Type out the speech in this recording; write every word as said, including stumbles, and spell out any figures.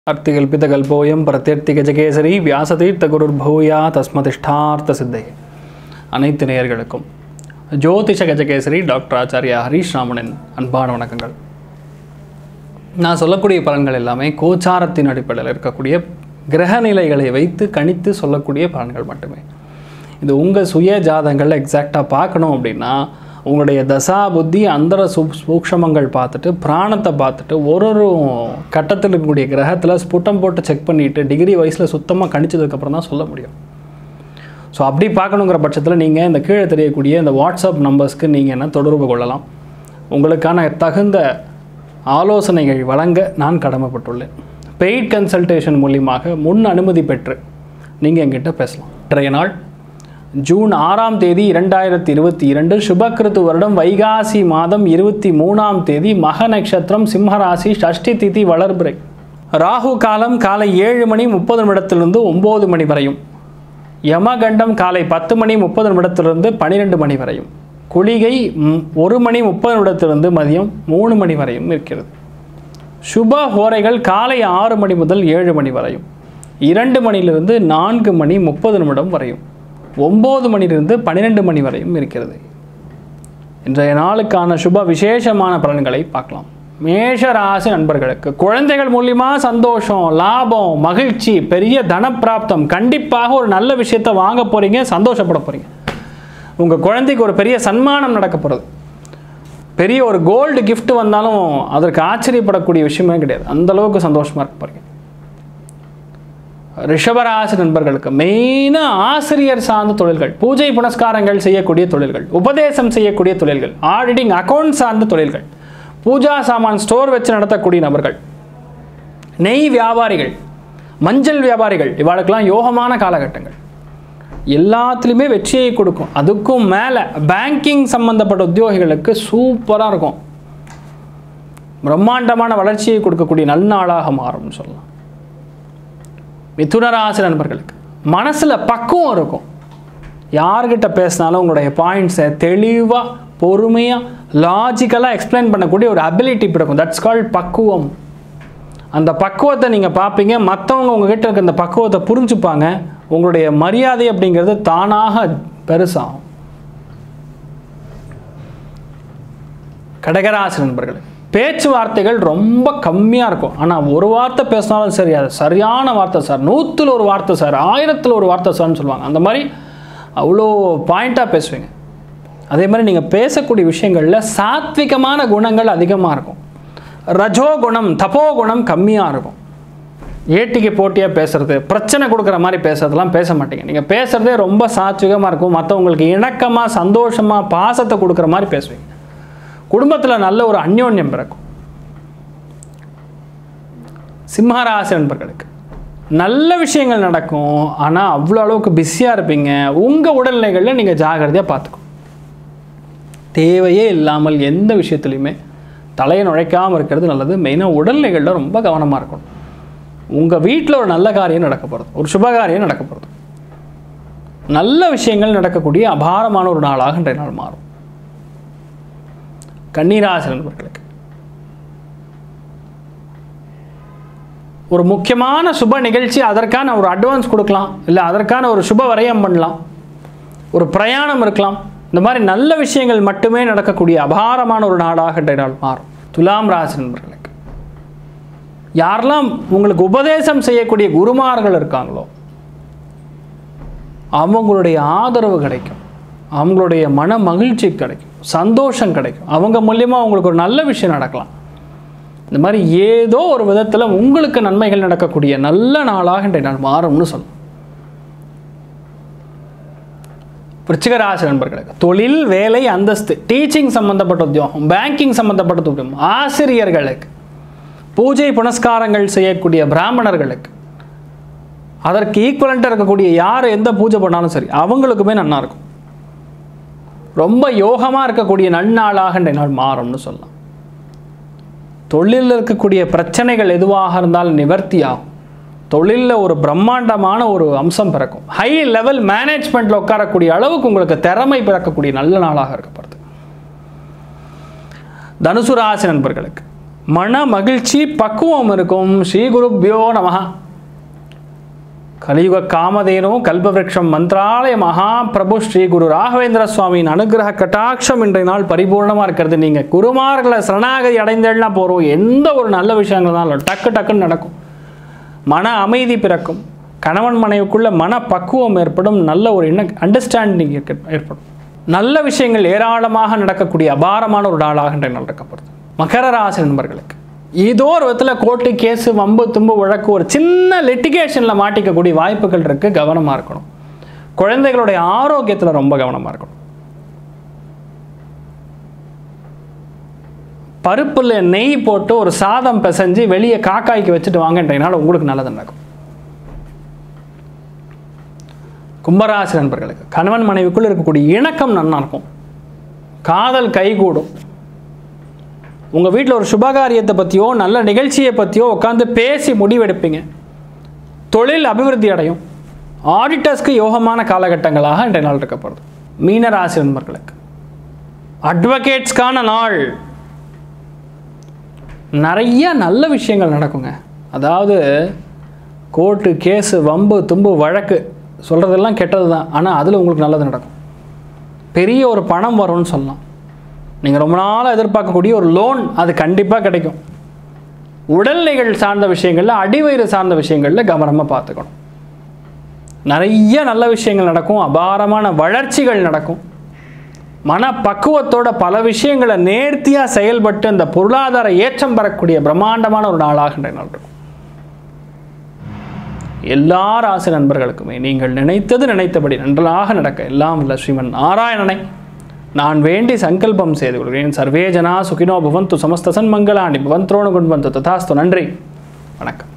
अर्तिकल्पितकल्पोऽयं प्रत्यर्थिगजकेसरी व्यासतीर्थगुरुर्भूया तस्मदिष्टार्थ सिद्धये அனைத்து நேயர்களுக்கும் ஜோதிஷ கஜகேசரி டாக்டர் ஆச்சாரியா ஹரீஷ் ராமனின் அன்பான வணக்கங்கள். நான் சொல்லக்கூடிய பலன்கள் எல்லாமே கோச்சாரத்தின் அடிப்படையில் இருக்கக்கூடிய கிரகநிலைகளை வைத்து கணித்து சொல்லக்கூடிய பலன்கள் மட்டுமே. இது உங்கள் சுய ஜாதகங்களில் எக்ஸாக்டாக பார்க்கணும் அப்படின்னா உங்களுடைய தசா புத்தி அந்தர சூ சூக்ஷமங்கள் பார்த்துட்டு பிராணத்தை பார்த்துட்டு ஒரு ஒரு கட்டத்தில் இருக்கக்கூடிய கிரகத்தில் ஸ்புட்டம் போட்டு செக் பண்ணிவிட்டு டிகிரி வயசில் சுத்தமாக கணிச்சதுக்கப்புறம் தான் சொல்ல முடியும். ஸோ அப்படி பார்க்கணுங்கிற பட்சத்தில் நீங்கள் இந்த கீழே தெரியக்கூடிய இந்த வாட்ஸ்அப் நம்பர்ஸ்க்கு நீங்கள் என்ன தொடர்பு கொள்ளலாம். உங்களுக்கான தகுந்த ஆலோசனைகள் வழங்க நான் கடமைப்பட்டுள்ளேன். பெய்ட் கன்சல்டேஷன் மூலியமாக முன் அனுமதி பெற்று நீங்கள் என்கிட்ட பேசலாம். இன்றைய நாள் ஜூன் ஆறாம் தேதி இரண்டாயிரத்தி இருபத்தி இரண்டு சுபக்கிருத்து வருடம் வைகாசி மாதம் இருபத்தி மூணாம் தேதி மக நட்சத்திரம் சிம்மராசி ஷஷ்டி திதி வளர்பிறை. ராகு காலம் காலை ஏழு மணி முப்பது நிமிடத்திலிருந்து ஒம்பது மணி வரையும், யமகண்டம் காலை பத்து மணி முப்பது நிமிடத்திலிருந்து பன்னிரெண்டு மணி வரையும், குளிகை ஒரு மணி முப்பது நிமிடத்திலிருந்து மதியம் மூணு மணி வரையும் இருக்கிறது. சுப ஹோரைகள் காலை ஆறு மணி முதல் ஏழு மணி வரையும், இரண்டு மணிலிருந்து நான்கு மணி முப்பது நிமிடம் வரையும், ஒம்பது மணிலிருந்து பன்னிரெண்டு மணி வரையும் இருக்கிறது. இன்றைய நாளுக்கான சுப விசேஷமான பலன்களை பார்க்கலாம். மேஷ ராசி நண்பர்களுக்கு குழந்தைகள் மூலியமாக சந்தோஷம், லாபம், மகிழ்ச்சி, பெரிய தனப்பிராப்தம், கண்டிப்பாக ஒரு நல்ல விஷயத்தை வாங்க போகிறீங்க, சந்தோஷப்பட போகிறீங்க. உங்கள் குழந்தைக்கு ஒரு பெரிய சன்மானம் நடக்க போகிறது. பெரிய ஒரு கோல்டு கிஃப்ட் வந்தாலும் அதற்கு ஆச்சரியப்படக்கூடிய விஷயமே கிடையாது. அந்தளவுக்கு சந்தோஷமாக இருக்க போகிறீங்க. ரிஷபராசி நண்பர்களுக்கு மெயினாக ஆசிரியர் சார்ந்த தொழில்கள், பூஜை புனஸ்காரங்கள் செய்யக்கூடிய தொழில்கள், உபதேசம் செய்யக்கூடிய தொழில்கள், ஆடிட்டிங் அக்கௌண்ட் சார்ந்த தொழில்கள், பூஜா சாமான் ஸ்டோர் வச்சு நடத்தக்கூடிய நபர்கள், நெய் வியாபாரிகள், மஞ்சள் வியாபாரிகள், இவாளுக்கெல்லாம் யோகமான காலகட்டங்கள். எல்லாத்துலேயுமே வெற்றியை கொடுக்கும். அதுக்கும் மேலே பேங்கிங் சம்பந்தப்பட்ட உத்தியோகிகளுக்கு சூப்பராக இருக்கும். பிரம்மாண்டமான வளர்ச்சியை கொடுக்கக்கூடிய நல்நாளாக மாறும்னு சொல்லலாம். மிதுனராசி நண்பர்களுக்கு மனசில் பக்குவம் இருக்கும். யார்கிட்ட பேசினாலும் உங்களுடைய பாயிண்ட்ஸை தெளிவாக பொறுமையாக லாஜிக்கலாக எக்ஸ்பிளைன் பண்ணக்கூடிய ஒரு அபிலிட்டி பிறக்கும். தட்ஸ் கால்ட் பக்குவம். அந்த பக்குவத்தை நீங்கள் பார்ப்பீங்க, மற்றவங்க உங்ககிட்ட இருக்க அந்த பக்குவத்தை புரிஞ்சுப்பாங்க. உங்களுடைய மரியாதை அப்படிங்கிறது தானாக பெருசாகும். கடகராசி நண்பர்கள் பேச்சுவார்த்தைகள் ரொம்ப கம்மியாக இருக்கும். ஆனால் ஒரு வார்த்தை பேசினாலும் சரி, அது சரியான வார்த்தை சார், நூற்றில் ஒரு வார்த்தை சார், ஆயிரத்தில் ஒரு வார்த்தை சார்னு சொல்லுவாங்க. அந்த மாதிரி அவ்வளோ பாயிண்ட்டாக பேசுவீங்க. அதே மாதிரி நீங்கள் பேசக்கூடிய விஷயங்களில் சாத்விகமான குணங்கள் அதிகமாக இருக்கும். ரஜோ குணம் தபோ குணம் கம்மியாக இருக்கும். ஏட்டிக்கு போட்டியாக பேசுகிறது, பிரச்சனை கொடுக்குற மாதிரி பேசுறதுலாம் பேச மாட்டீங்க. நீங்கள் பேசுகிறதே ரொம்ப சாத்விகமாக இருக்கும். மற்றவங்களுக்கு இணக்கமாக சந்தோஷமாக பாசத்தை கொடுக்குற மாதிரி பேசுவீங்க. குடும்பத்தில் நல்ல ஒரு அந்யோன்யம் பிறக்கும். சிம்மராசி நண்பர்களுக்கு நல்ல விஷயங்கள் நடக்கும். ஆனால் அவ்வளோ அளவுக்கு பிஸியாக இருப்பீங்க. உங்கள் உடல்நிலைகளில் நீங்கள் ஜாகிரதையாக பார்த்துக்கணும். தேவையே இல்லாமல் எந்த விஷயத்துலையுமே தலையை நுழைக்காமல் இருக்கிறது நல்லது. மெயினாக உடல்நிலைகளில் ரொம்ப கவனமாக இருக்கணும். உங்கள் வீட்டில் ஒரு நல்ல காரியம் நடக்க போகிறது, ஒரு சுபகாரியம் நடக்க போகிறது, நல்ல விஷயங்கள் நடக்கக்கூடிய அபாரமான ஒரு நாளாக இன்றைய நாள் மாறும். கன்னிராசி நண்பர்களுக்கு ஒரு முக்கியமான சுப நிகழ்ச்சி, அதற்கான ஒரு அட்வான்ஸ் கொடுக்கலாம், இல்லை அதற்கான ஒரு சுப வரையம் பண்ணலாம், ஒரு பிரயாணம் இருக்கலாம். இந்த மாதிரி நல்ல விஷயங்கள் மட்டுமே நடக்கக்கூடிய அபாரமான ஒரு நாளாக இன்றைய நாள் மாறும். துலாம் ராசி நண்பர்களுக்கு யாரெல்லாம் உங்களுக்கு உபதேசம் செய்யக்கூடிய குருமார்கள் இருக்காங்களோ அவங்களுடைய ஆதரவு கிடைக்கும். அவங்களுடைய மன மகிழ்ச்சி கிடைக்கும், சந்தோஷம் கிடைக்கும். அவங்க மூலியமாக உங்களுக்கு ஒரு நல்ல விஷயம் நடக்கலாம். இந்த மாதிரி ஏதோ ஒரு விதத்தில் உங்களுக்கு நன்மைகள் நடக்கக்கூடிய நல்ல நாளாக இன்றைய நாள் மாறும்னு சொல்லணும். விருச்சிக ராசி நண்பர்களுக்கு தொழில், வேலை, அந்தஸ்து, டீச்சிங் சம்பந்தப்பட்ட உத்தியோகம், பேங்கிங் சம்பந்தப்பட்ட உத்தியோகம், ஆசிரியர்களுக்கு, பூஜை புனஸ்காரங்கள் செய்யக்கூடிய பிராமணர்களுக்கு, அதற்கு ஈக்குவலண்ட்டாக இருக்கக்கூடிய யார் எந்த பூஜை பண்ணாலும் சரி அவங்களுக்குமே நல்லா இருக்கும். ரொம்ப யோகமாக இருக்கக்கூடிய நன்னாளாக இன்றைய நாள் மாறும்னு சொல்லலாம். தொழிலில் இருக்கக்கூடிய பிரச்சனைகள் எதுவாக இருந்தாலும் நிவர்த்தி ஆகும். தொழிலில் ஒரு பிரம்மாண்டமான ஒரு அம்சம் பிறக்கும். ஹை லெவல் மேனேஜ்மெண்ட்டில் உட்காரக்கூடிய அளவுக்கு உங்களுக்கு திறமை பிறக்கக்கூடிய நல்ல நாளாக இருக்கப்படுது. தனுசு ராசி நண்பர்களுக்கு மன மகிழ்ச்சி பக்குவம் இருக்கும். ஸ்ரீ குருப்யோ நமஹ. கலியுக காமதேனு கல்பவருஷம் மந்திராலய மகாபிரபு ஸ்ரீ குரு ராகவேந்திர சுவாமியின் அனுகிரக கட்டாட்சம் இன்றைய நாள் பரிபூர்ணமாக இருக்கிறது. நீங்கள் குருமார்களை சரணாகதி அடைந்தேன்னா போகிறோம், எந்த ஒரு நல்ல விஷயங்கள் தான் டக்கு டக்குன்னு நடக்கும். மன அமைதி பிறக்கும். கணவன் மனைவிக்குள்ள மன பக்குவம் ஏற்படும். நல்ல ஒரு என்ன அண்டர்ஸ்டாண்டிங் ஏற்படும். நல்ல விஷயங்கள் ஏராளமாக நடக்கக்கூடிய அபாரமான ஒரு நாளாக இன்றைய நாள் இருக்கப்படுது. மகர ராசி நண்பர்களுக்கு ஏதோ ஒரு விதத்தில் கோர்ட்டு கேஸு வம்பு தும்பு வழக்கு ஒரு சின்ன லிட்டிகேஷனில் மாட்டிக்கக்கூடிய வாய்ப்புகள் இருக்குது. கவனமாக இருக்கணும். குழந்தைகளுடைய ஆரோக்கியத்தில் ரொம்ப கவனமாக இருக்கணும். பருப்பில் நெய் போட்டு ஒரு சாதம் பிசைஞ்சு வெளியே காக்காய்க்கு வச்சுட்டு வாங்கன்றதுனால உங்களுக்கு நல்லது நடக்கும். கும்பராசி நண்பர்களுக்கு கணவன் மனைவிக்குள் இருக்கக்கூடிய இணக்கம் நல்லா இருக்கும். காதல் கைகூடும். உங்கள் வீட்டில் ஒரு சுபகாரியத்தை பற்றியோ நல்ல நிகழ்ச்சியை பற்றியோ உட்காந்து பேசி முடிவெடுப்பீங்க. தொழில் அபிவிருத்தி அடையும். ஆடிட்டர்ஸ்க்கு யோகமான காலகட்டங்களாக இன்றைய நாள் இருக்கப்படுது. மீனராசி நண்பர்களுக்கு அட்வொகேட்ஸ்க்கான நாள். நிறைய நல்ல விஷயங்கள் நடக்குங்க. அதாவது கோர்ட்டு கேஸு வம்பு தும்பு வழக்கு சொல்கிறதெல்லாம் கெட்டது தான், ஆனால் அதில் உங்களுக்கு நல்லது நடக்கும். பெரிய ஒரு பணம் வரும்னு சொல்லலாம். நீங்கள் ரொம்ப நாளாக எதிர்பார்க்கக்கூடிய ஒரு லோன் அது கண்டிப்பாக கிடைக்கும். உடல்நிலைகள் சார்ந்த விஷயங்களில் அடிவயிறு சார்ந்த விஷயங்களில் கவனமாக பார்த்துக்கணும். நிறைய நல்ல விஷயங்கள் நடக்கும். அபாரமான வளர்ச்சிகள் நடக்கும். மனப்பக்குவத்தோட பல விஷயங்களை நேர்த்தியாக செயல்பட்டு அந்த பொருளாதார ஏற்றம் பெறக்கூடிய பிரம்மாண்டமான ஒரு நாளாக இன்றைய நாள் இருக்கும். எல்லா ராசி நண்பர்களுக்குமே நீங்கள் நினைத்தது நினைத்தபடி நன்றாக நடக்க எல்லாம் உள்ள ஸ்ரீமன் நாராயணனை நான் வேண்டி சங்கல்பம் செய்து கொள்கிறேன். சர்வே ஜனா சுகினோ பவந்து சமஸ்த சன்மங்களானி பவந்த்ரோணு குண்வந்து ததாஸ்து. நன்றி, வணக்கம்.